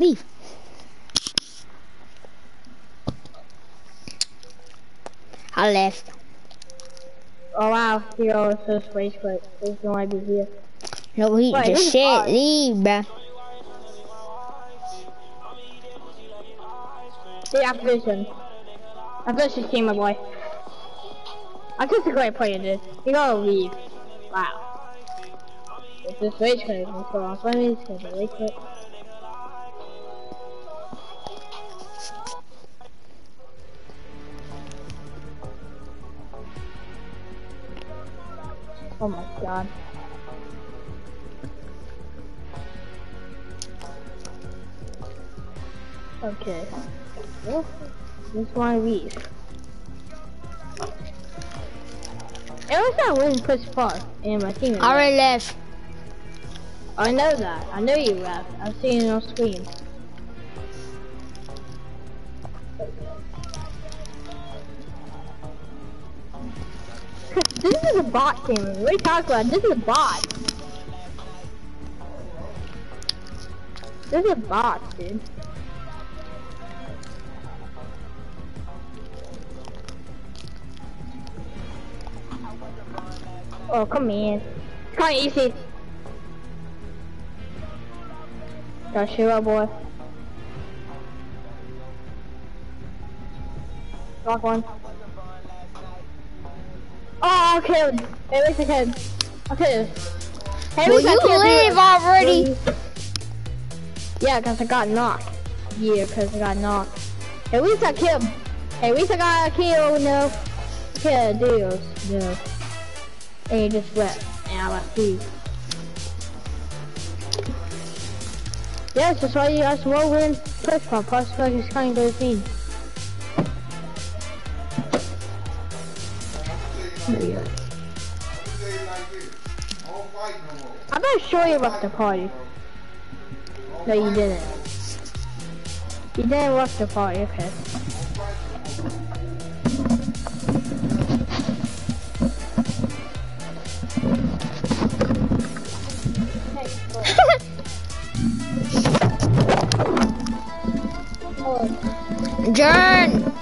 Leave. I left. Oh wow, hero is so space quick. There's no idea here. No, he Wait, just said leave, bruh. The acquisition. Acquisition team, my boy. I just a great player, dude. You gotta leave. Wow. It's just rage quick. Let's go on. Let me just get rage quick. Oh my god. Okay. Well, just want to leave. Every time I win push far, and my team is I already left. I know that. I know you left. I've seen it on screen. This is a bot game. What are you talking about? This is a bot. This is a bot, dude. Oh, come in. It's kind of easy. Gotta shoot up, boy. Rock one. Oh, I killed. Hey, at least I killed. I killed. Hey, Will you leave already? Yeah, cause I got knocked. Yeah, cause I got knocked. Hey, at least I killed. Hey, at least I got a kill. No. Kill deals. No. And you just left. And I left you. Yes, that's why you guys will win. Push pump. Plus, is kind of good team. I'm not sure you left the party. No, you didn't. You didn't left the party, okay. Jern!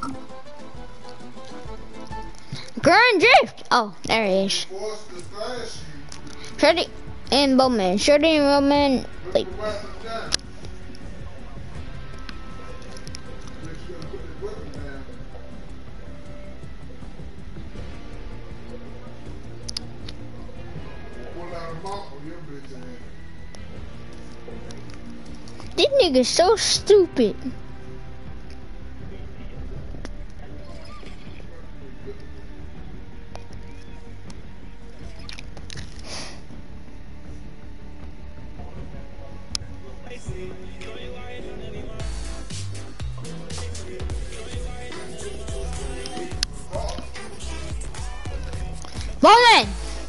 Gurn drift! Oh, there he is. Shorty and Bowman. Shorty and Bowman. Wait. This nigga's so stupid. Bowman!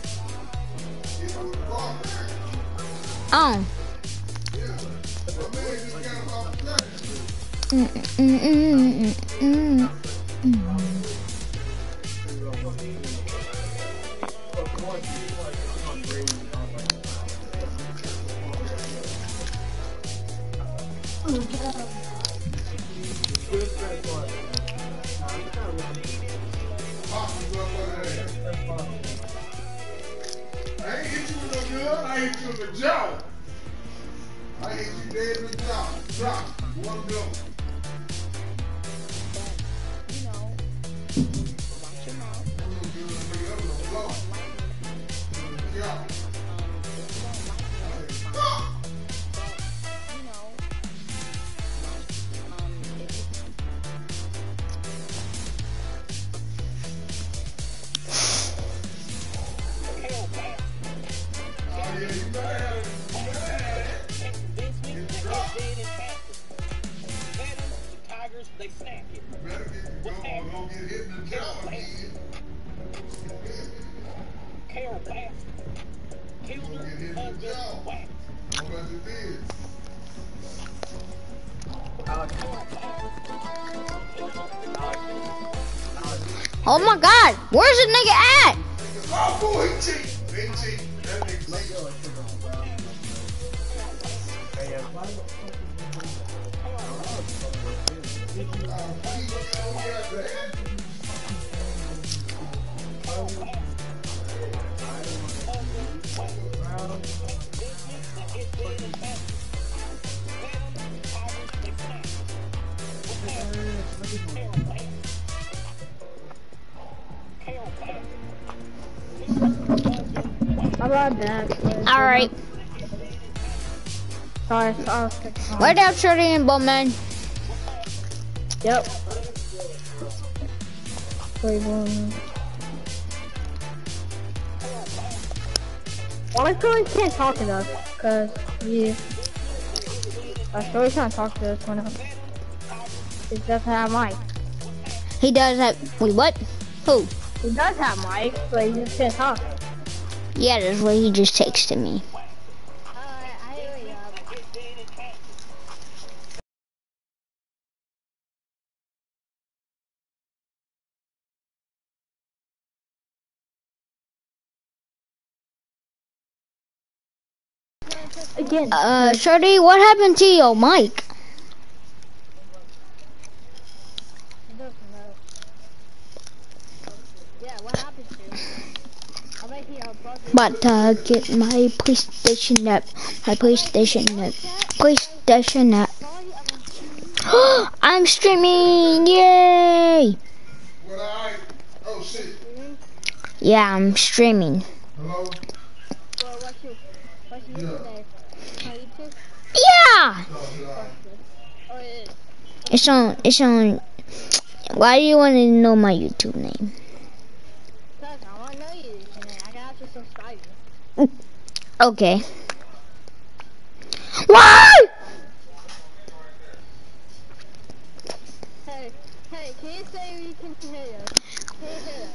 Oh. Oh my god, where's the nigga at? Oh boy, he cheat. He cheat. That nigga cheat. How about that? Alright. Sorry, Where that shorty and Bowman? Yep. Cleveland. Well, I really can't talk to us, cause I really can't talk to us when he doesn't have mic. He does have. Wait, what? Who? He does have mic, but he just can't talk. Yeah, that's what he just texted me. Again. Shorty, what happened to your mic? Yeah, what happened to you? I bet he About to get my PlayStation app. My PlayStation app. PlayStation app. I'm streaming! Yay! What I? Oh shit. Yeah, I'm streaming. Hello? What's your username? On YouTube? Yeah! Oh, it is. It's on. Why do you want to know my YouTube name? Cause I want to know your username. I got to subscribe you. Okay. Why? Hey, can you say we can hear us? Can you hear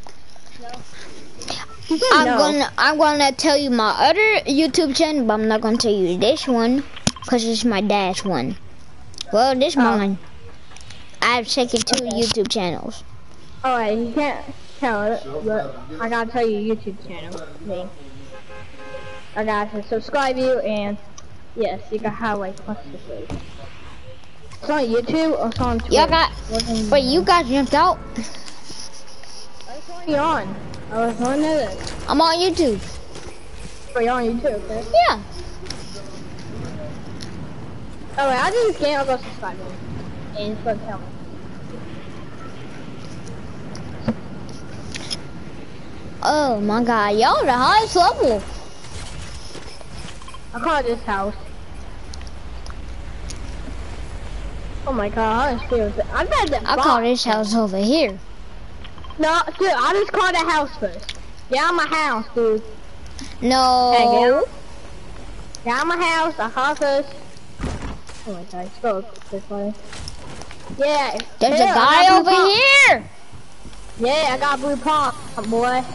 us? No. I'm gonna tell you my other YouTube channel, but I'm not gonna tell you this one, cause it's my dad's one. Well, this mine. I have second two YouTube channels. Alright, you can't tell it, but I gotta tell you YouTube channel name. I gotta subscribe you, and yes, you can have like plus to say. It's on YouTube or it's on Twitter. Y'all got. Wait, you got jumped out? I was only on. I was on this. I'm on YouTube. But you're on YouTube, okay? Yeah. Oh wait, I do this game, I'll go subscribe you. And it's gonna tell me. Oh my God, y'all the highest level. I call it this house. Oh my God, I feel it. I bet that. I call this house over here. No, dude, I just called the house first. Get out of my house, dude. No. Hey, get out of my house. I called first. Oh my God, it's so funny. Yeah. There's a guy over here. Yeah, I got blue pump, boy.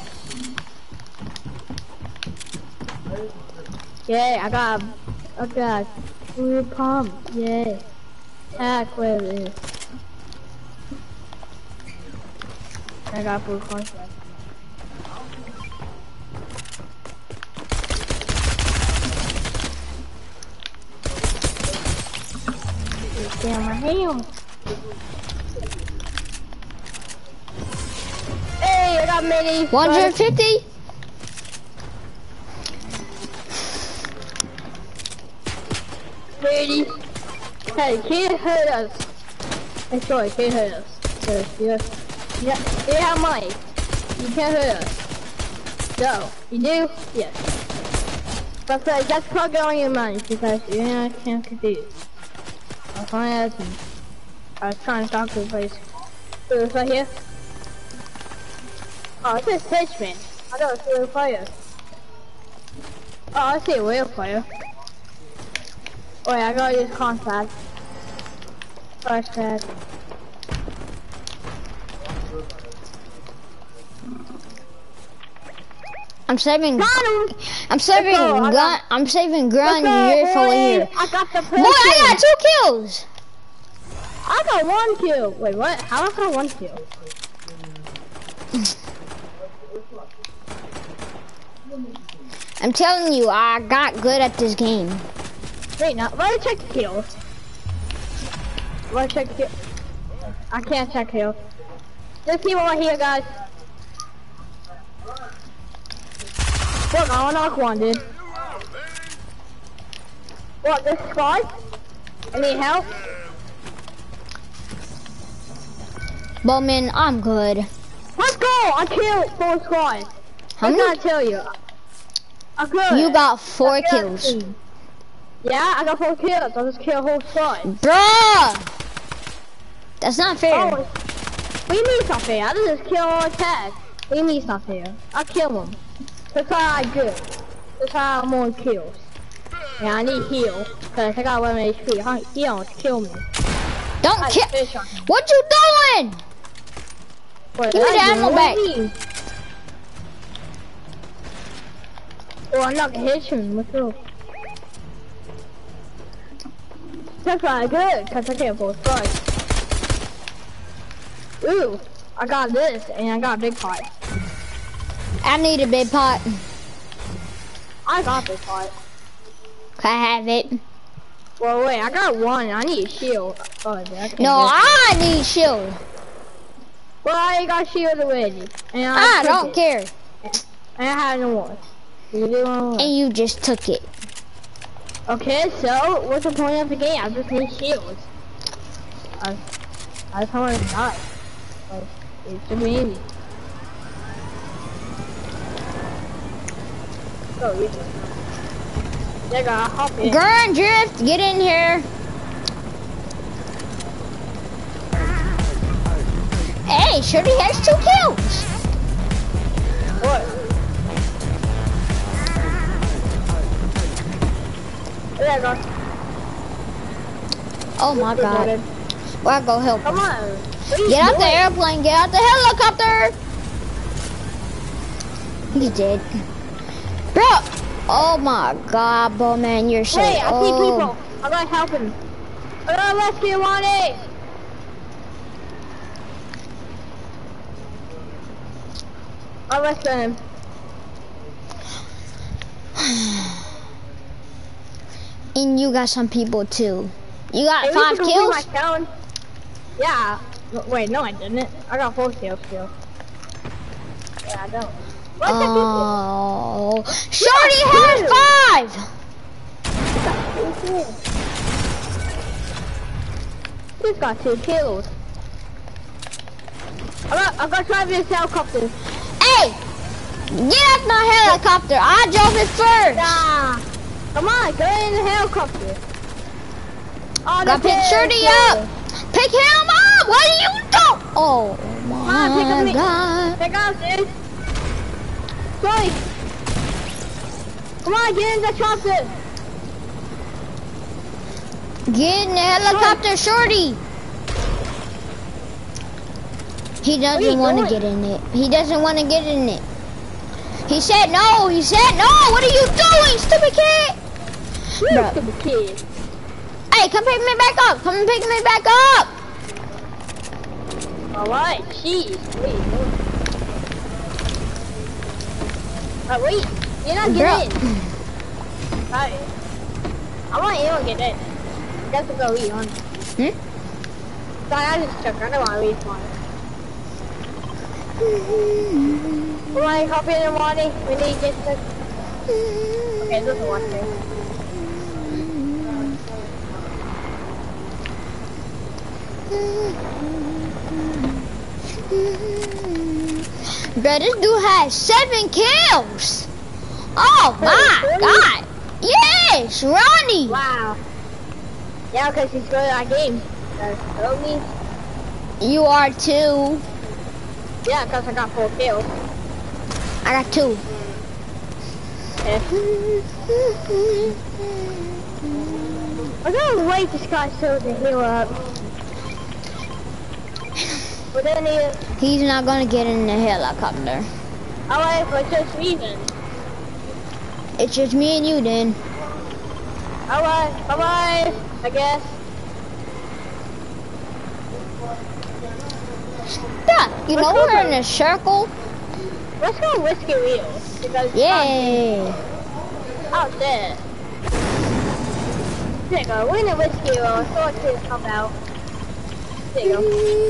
Yeah, I got blue pump. Yeah. Attack with it. I got blue pump. Damn, my hand. Hey, I got mini. 150. Ready? Hey, can't hurt us. Hey, sorry, can't hurt us. Yeah, you have money. You can't hurt us. So, you do? Yes. But that's called going your money because you're not confused. I was trying to talk to the place. So it's right here. Oh, it says Pitchman. I thought it was a real player. Oh, I see a real player. Wait, I gotta use contact. First tag. I'm saving. Got him! I'm saving gun. I'm saving gun. You're full here. I got the Boy, I got 2 kills. I got 1 kill. Wait, what? How do I got 1 kill? I'm telling you, I got good at this game. Wait, now let me check the kills. Let me check the kill. I can't check kills. There's people right here, guys. Look, I knock one, dude. What, this squad? I need help? Bowman, I'm good. Let's go! I killed 4 squads. How I many? gotta tell you. I'm good. You got 4 kills. Yeah, I got 4 kills. I just killed a whole squad. Bruh! That's not fair. Oh, what do you mean it's not fair? I just kill all attack. What do you mean it's not fair? I kill them. That's how I do. That's how I'm on kills. Yeah, I need heal. Cause I got 11 HP. He don't kill me. Don't I kill. fish on him. What you doing? What Give me the ammo back. Oh, I'm not gonna hit him. What's up? That's not good, cause I can't pull strikes. Ooh, I got this, and I got a big pot. I need a big pot. I got this pot. Can I have it? Well, wait, I got one. I need a shield. Oh, I can't No, get it. I need shield. Well, I got shield already. And I took don't it. care. And I had no more. You do want And you just took it. Okay, so what's the point of the game? I just need shields. I just want to die. Like, it's too easy. So easy. Yeah, gotta hop in. Gurn Drift, get in here. Hey, Shorty has 2 kills. What? There you go. Oh my god. Well, I'll go help him. Come on. What are you Get out the doing? airplane, get out the helicopter. He's dead. Bro. Oh my god, Bowman, you're so Wait, I see old. people. I gotta help him. I gotta rescue Lonnie. I'll rescue him. And you got some people too. You got Hey, 5 we can kills? my count. Yeah. Wait, no, I didn't. I got 4 kills still. Yeah, I don't. What Oh, Shorty has 5. He's got 2 kills. I'm gonna try this helicopter. Hey, get out my helicopter. I drove it first. Nah. Come on, go in the helicopter. Oh, Gotta pick Shorty up. Pick him up. What are you doing? Oh on, pick up my me. god. Pick up, dude. Sorry. Come on, get in the chopper. Get in the helicopter, Shorty. He What are you doesn't want to doing? get in it. He doesn't want to get in it. He said no. He said no. What are you doing, stupid kid? You Bruh. stupid kid. Hey, come pick me back up. Come pick me back up. Alright, jeez. Wait, wait. You're not getting in. Alright. I want you to get in. That's a go eat on. Hmm? Sorry, I just checked. I don't want to eat one. Come on, hop in the morning. We need to get the... Okay, this is one thing. Bro, this dude has 7 kills. Oh my really? god. Yes, Ronnie. Wow. Yeah, because he's good at games. That's me. You are too. Yeah, because I got 4 kills. I got 2. Okay. I'm gonna wait this guy so to heal up. But then He's not gonna get in the helicopter. alright, but just me then. It's just me and you then. Alright, bye-bye, I guess. Stop. You know we're in a circle. Let's go whiskey wheel. Because Yay. out there. There you go, we're in a whiskey wheel, so let's see it come out. There you go.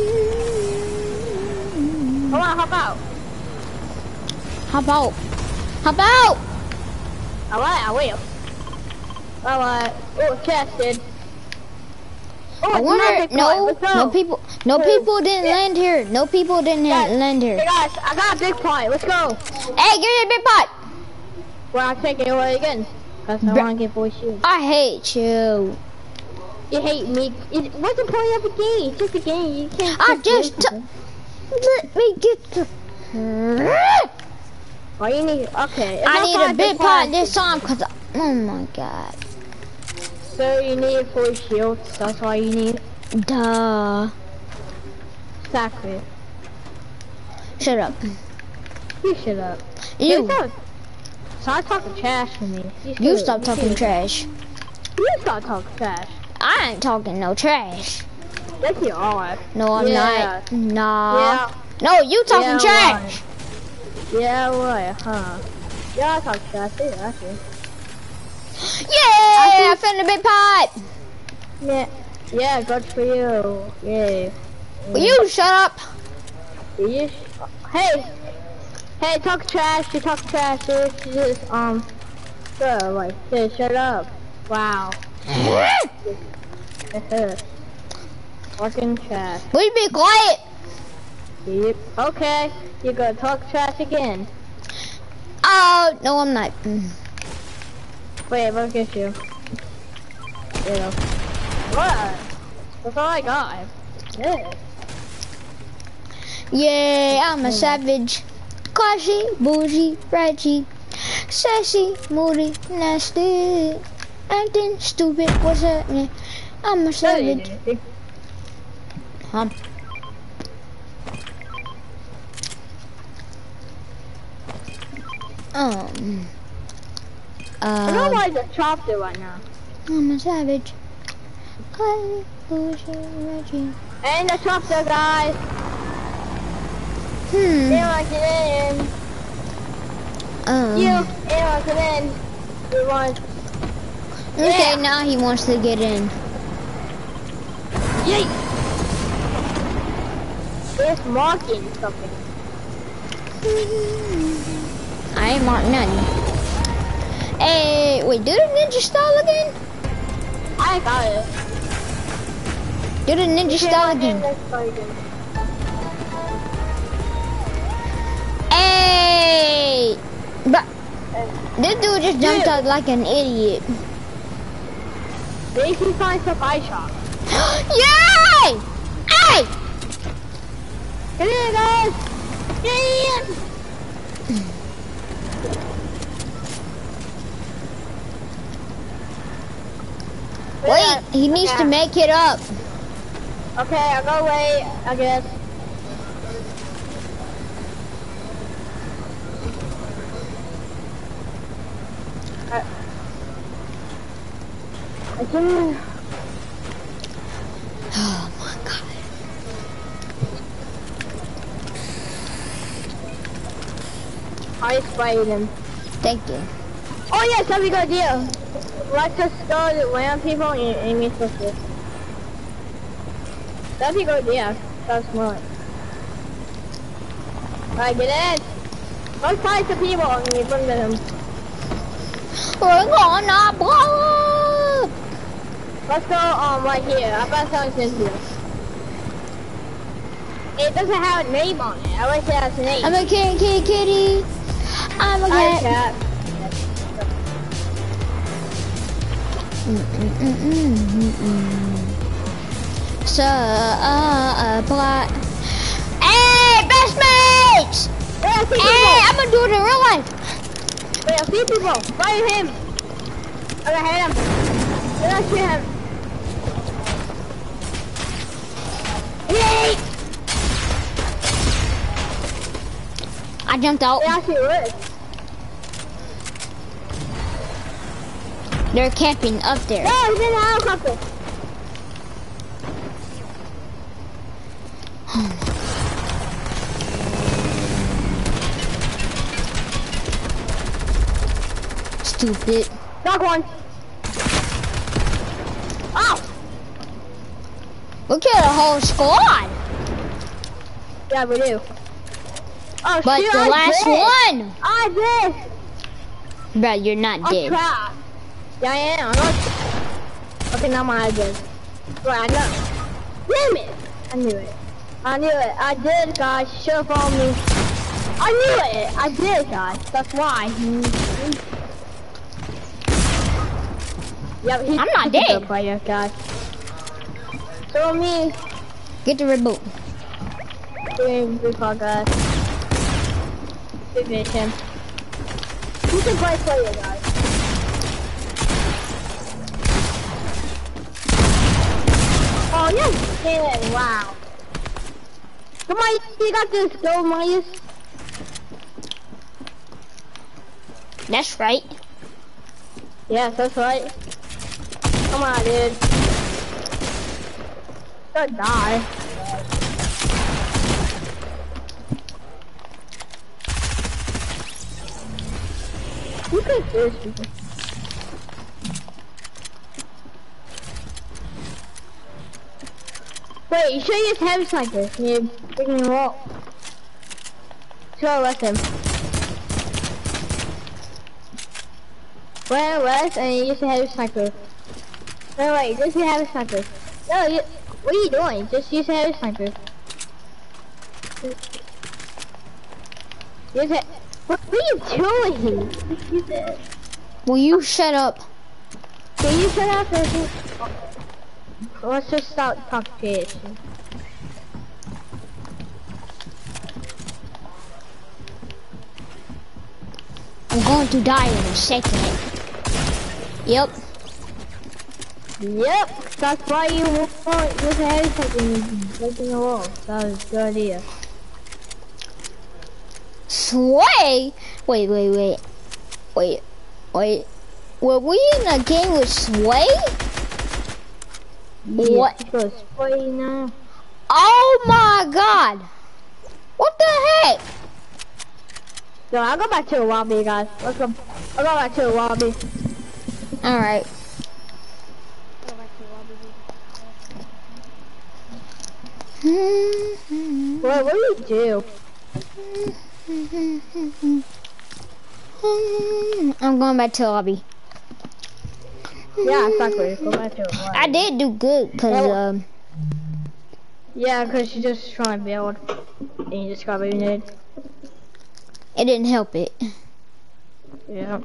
Come on, hop out. Hop out. Hop out! Alright, I will. Alright. Oh, chested. Oh, I wonder, no people didn't land here. No people didn't land here. Hey guys, I got a big pot. Let's go. Hey, give me a big pot. Well, I'm taking it away again. Cause I want to get voice shield. I hate you. You hate me. What's the point of the game? It's just a game. You can't. Let me get the. Oh, you need. Okay. I need a big pot this time, cause oh my god. So you need voice shield. That's all you need. Duh. Exactly. Shut up. You shut up. You. Stop talking trash to me. You stop talking trash. You stop talking trash. I ain't talking no trash. Yes, you are. No, I'm not. Nah. Yeah. No, you talking trash. Right. Yeah, right, huh? Yeah, I talk trash too, actually. Yeah, I found a big pot. Yeah, good for you. Yay. Will you shut up? Hey, talk trash. You talk trash. Just so like, just shut up. Wow. Fucking trash. Will you be quiet? Yep. Okay, you gonna talk trash again. Oh, no, I'm not. Wait, let me get you. There you go. What? That's all I got. Yeah. Yeah, I'm a savage. Classy, bougie, ratchet, sassy, moody, nasty, acting stupid. What's happening? I'm a savage. I don't know why the chopped it right now. I'm a savage. Classy, bougie, ratchet. And the chopper, guys. Anyone get in? Anyone get in? We want. Okay, now he wants to get in. Yay! It's marking something. I ain't marked nothing. Hey, wait, do the ninja style again? I got it. Do the ninja style again. Hey! But this dude just jumped out like an idiot. They can find some ice shop. Yay! Hey! Get in, guys! Get in! Wait, he needs to make it up. Okay, I'll go wait, I guess. Oh my god. I sprayed him. Thank you. Oh yes, that'd be a good idea. Let's just go to land people and aim it with this. That'd be a good idea. That's smart. Alright, get in. Let's find some people and we bring them. We're gonna blow up! Let's go right here. I bet someone's in here. It doesn't have a name on it. I wish it has a name. I'm a kitty. I'm a Alright, cat. cat. Supply. Hey, best mates! Hey, I'm gonna do it in real life. Wait, I see people. Fire him. I gotta hit him. I gotta shoot him. Yay! I jumped out. They actually work. They're camping up there. No, he's in the helicopter. Stupid. Knock one. Oh! We killed a whole squad. Yeah, we do. Oh, But shoot, the last one. I did. Bro, you're not I'm dead. trapped. Yeah, I am. I'm not. Okay, now my idea. Right, I know. Damn it! I knew it. I knew it. I did, guys. You should have followed me. I knew it. I did, guys. That's why. Yeah, I'm not dead. Player, guys. So me. Get the reboot. Recall, guys. Finish him. You can play player, guys. Oh, yes, man. Wow. Come on, you got this. Go, Myers. That's right. Yes, that's right. Come on, dude. Don't die. Look at this. Wait, you should use heavy sniper. You freaking roll. So let him. West, and you use a heavy sniper. No, wait, just use a heavy sniper. No, what are you doing? Just use a heavy sniper. Use it. What are you doing? Use it. Will you shut up? Can you shut up? Let's just stop talking. I'm going to die in a second. Yep. Yep, that's why you want with a heavy sniper breaking the wall. That was a good idea. Sway? Wait. Were we in a game with Sway? What? Go Sway now. Oh my god! What the heck? No, I'll go back to the lobby, guys. Let's go. I'll go back to the lobby. Alright. What do you do? I'm going back to the lobby. Yeah, exactly. Go back to the lobby. I did do good, cause yeah, cause you just trying to build, and you just got muted. it didn't help it. Yeah.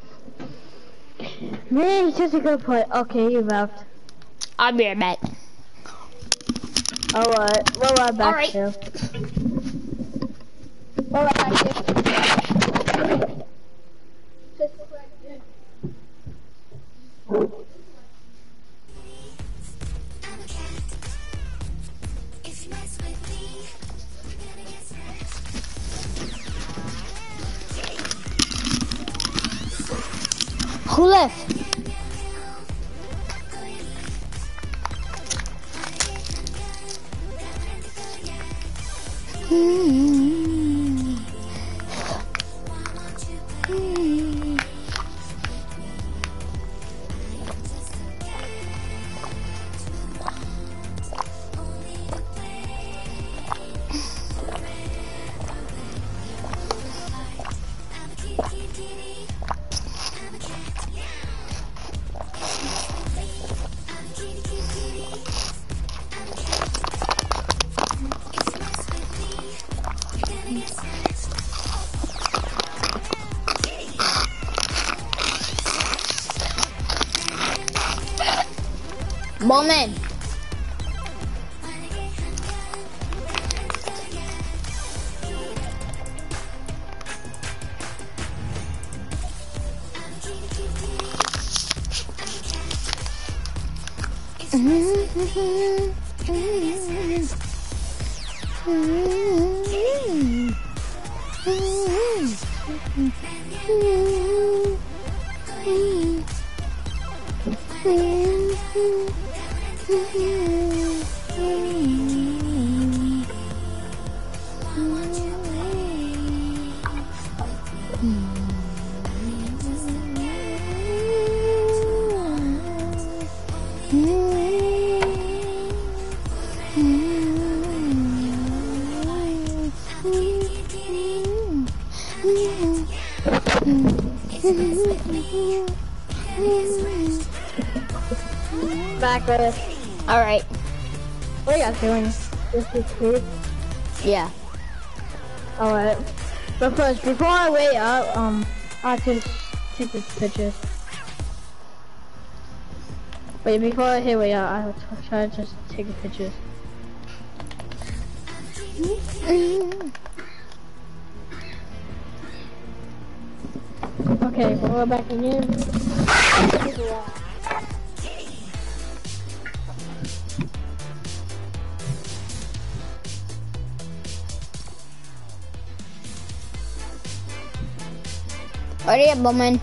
Man, he's just a good player. Okay, you left. I'll be right back. Alright, we're right back. Alright. Too. We're right back. Too. Who left? Bowman. Back with. Alright. What are you guys doing? Just this kid? Yeah. Alright. But first, before I wait up, I have to take this picture. Wait, before I hit wait up, I have to try to just take a picture. Okay, we're back again. Hurry up, Bowman.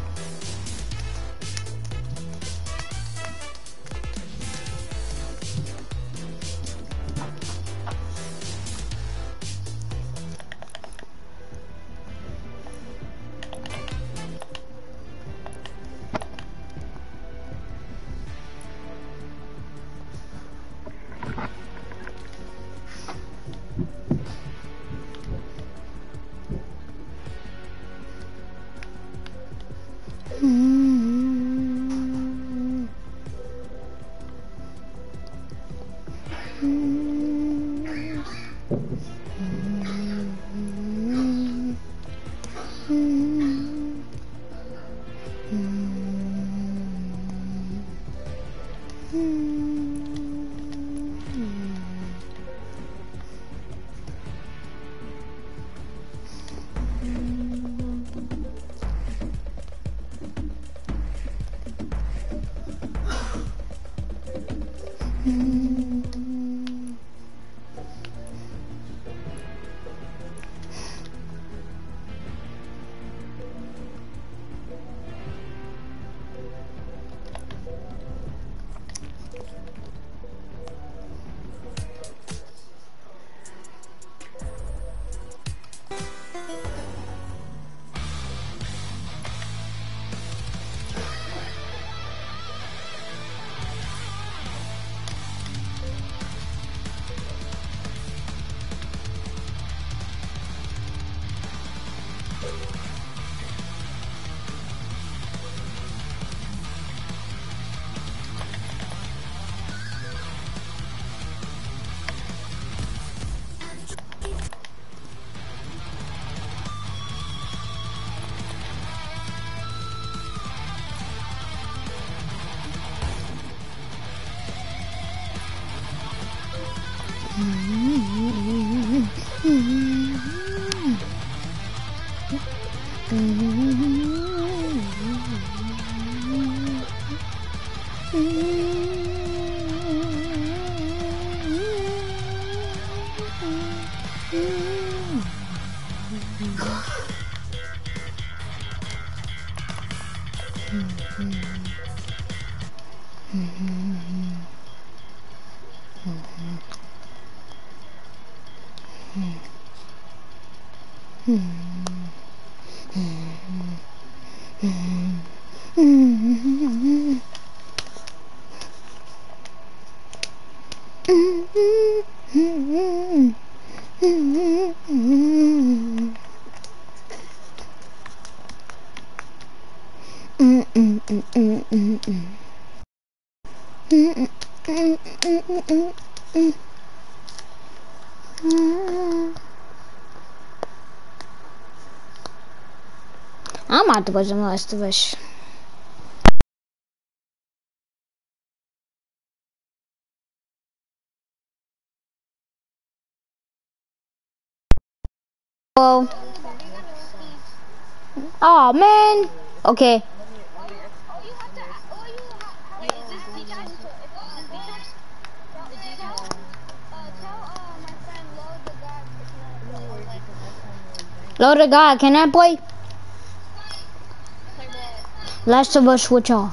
I'm about to go to the Last of Us. Oh. Oh man. Okay. Load of God, can I play? Last of Us with y'all.